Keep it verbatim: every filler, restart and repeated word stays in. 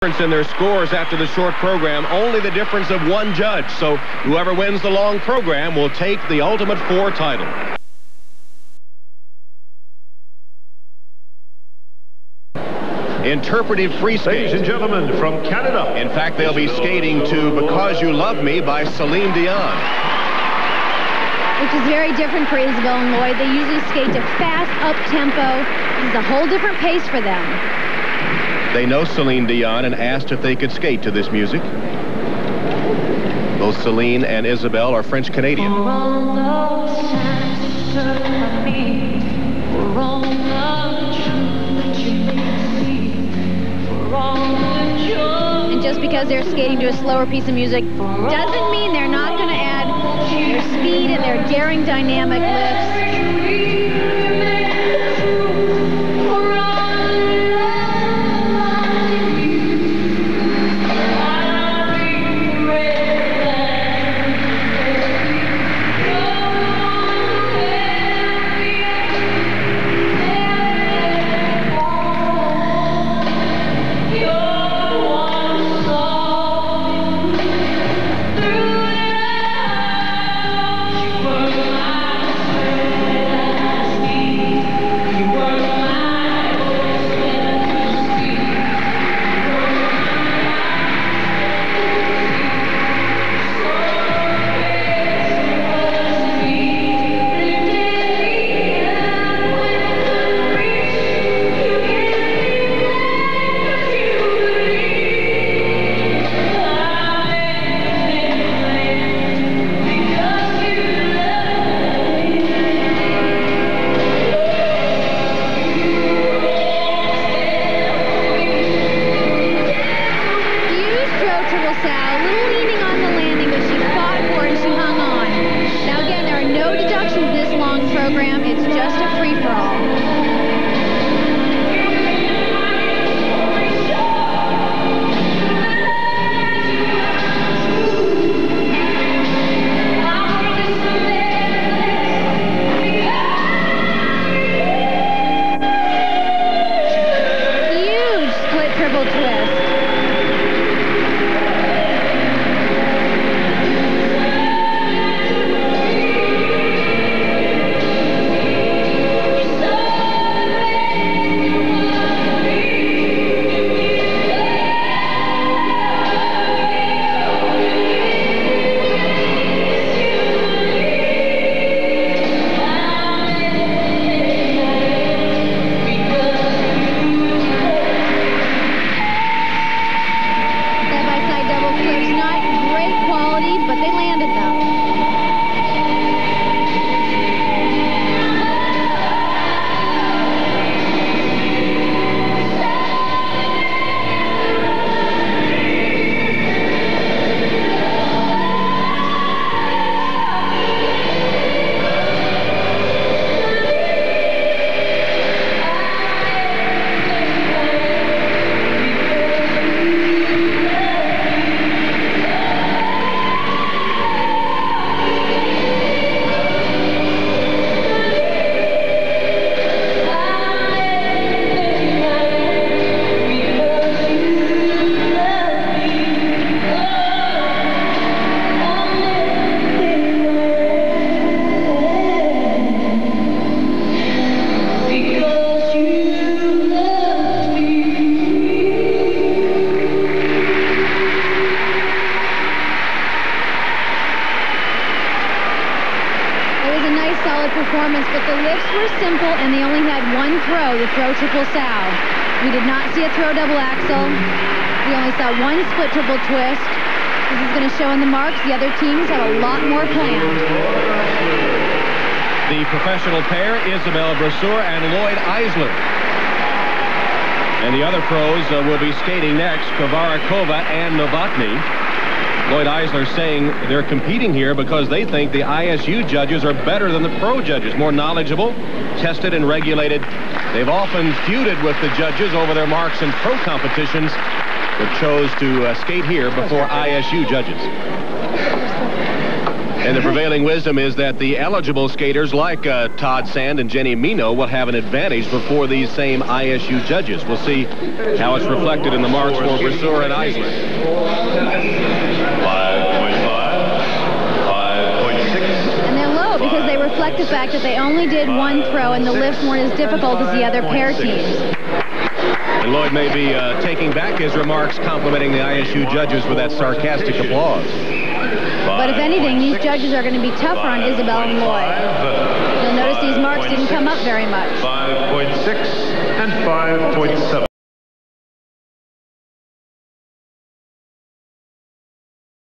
in their scores after the short program, only the difference of one judge. So whoever wins the long program will take the Ultimate Four title. Interpretive free skate. Ladies and gentlemen, from Canada. In fact, they'll be skating to Because You Love Me by Celine Dion. Which is very different for Isabel and Lloyd. They usually skate to fast, up-tempo. This is a whole different pace for them. They know Celine Dion and asked if they could skate to this music. Both Celine and Isabel are French-Canadian. And just because they're skating to a slower piece of music doesn't mean they're not going to add their speed and their daring dynamic lifts. Performance, but the lifts were simple and they only had one throw, the throw triple sow. We did not see a throw double axel. We only saw one split triple twist. This is going to show in the marks. The other teams have a lot more planned. The professional pair, Isabel Brasseur and Lloyd Eisler. And the other pros uh, will be skating next, Kovarakova and Novotny. Lloyd Eisler saying they're competing here because they think the I S U judges are better than the pro judges, more knowledgeable, tested and regulated. They've often feuded with the judges over their marks in pro competitions, but chose to uh, skate here before I S U judges. And the prevailing wisdom is that the eligible skaters like uh, Todd Sand and Jenny Mino will have an advantage before these same I S U judges. We'll see how it's reflected in the marks for Brasseur and Eisler. five point five, five point six. And they're low because they reflect the fact that they only did one throw and the lifts weren't as difficult as the other pair teams. And Lloyd may be uh, taking back his remarks complimenting the I S U judges with that sarcastic applause. But if anything, these judges are going to be tougher on Isabel and Lloyd. You'll notice these marks didn't come up very much. five point six and five point seven.